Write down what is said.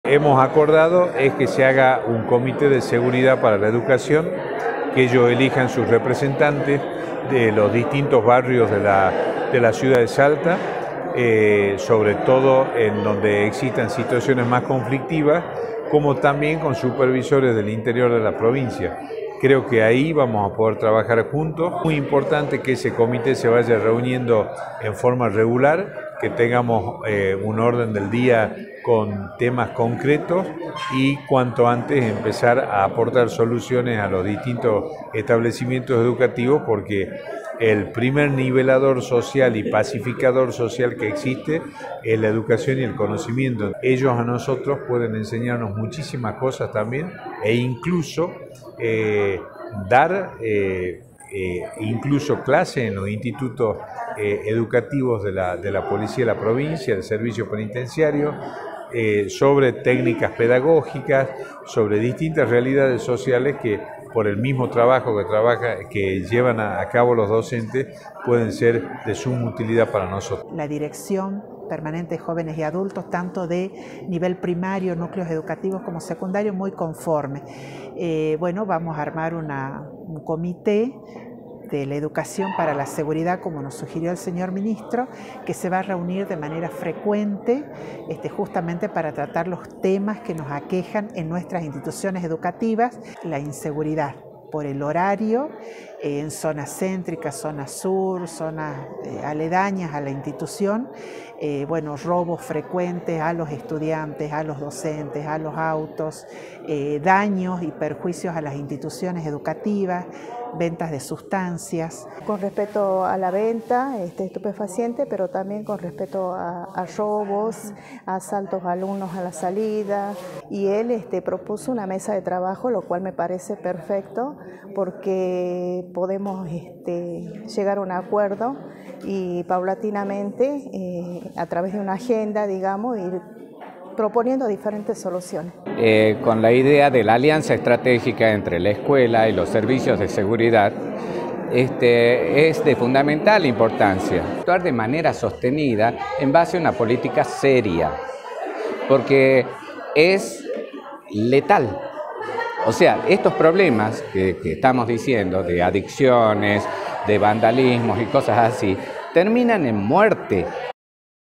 Hemos acordado es que se haga un comité de seguridad para la educación, que ellos elijan sus representantes de los distintos barrios de la ciudad de Salta, sobre todo en donde existan situaciones más conflictivas, como también con supervisores del interior de la provincia. Creo que ahí vamos a poder trabajar juntos. Muy importante que ese comité se vaya reuniendo en forma regular, que tengamos un orden del día con temas concretos y cuanto antes empezar a aportar soluciones a los distintos establecimientos educativos, porque el primer nivelador social y pacificador social que existe es la educación y el conocimiento. Ellos a nosotros pueden enseñarnos muchísimas cosas también, e incluso dar incluso clases en los institutos educativos de la Policía de la Provincia, del Servicio Penitenciario, sobre técnicas pedagógicas, sobre distintas realidades sociales que por el mismo trabajo que llevan a cabo los docentes pueden ser de suma utilidad para nosotros. La Dirección Permanente de Jóvenes y Adultos, tanto de nivel primario, núcleos educativos, como secundario, muy conforme. Bueno, vamos a armar un comité de la educación para la seguridad, como nos sugirió el señor ministro, que se va a reunir de manera frecuente, justamente para tratar los temas que nos aquejan en nuestras instituciones educativas. La inseguridad por el horario, en zonas céntricas, zona sur, zonas aledañas a la institución, bueno, robos frecuentes a los estudiantes, a los docentes, a los autos, daños y perjuicios a las instituciones educativas, ventas de sustancias. Con respecto a la venta estupefaciente, pero también con respecto a robos, a asaltos a alumnos a la salida. Y él propuso una mesa de trabajo, lo cual me parece perfecto, porque podemos llegar a un acuerdo y paulatinamente, a través de una agenda, digamos, ir proponiendo diferentes soluciones. Con la idea de la alianza estratégica entre la escuela y los servicios de seguridad, es de fundamental importancia actuar de manera sostenida en base a una política seria, porque es letal. O sea, estos problemas que estamos diciendo de adicciones, de vandalismos y cosas así, terminan en muerte.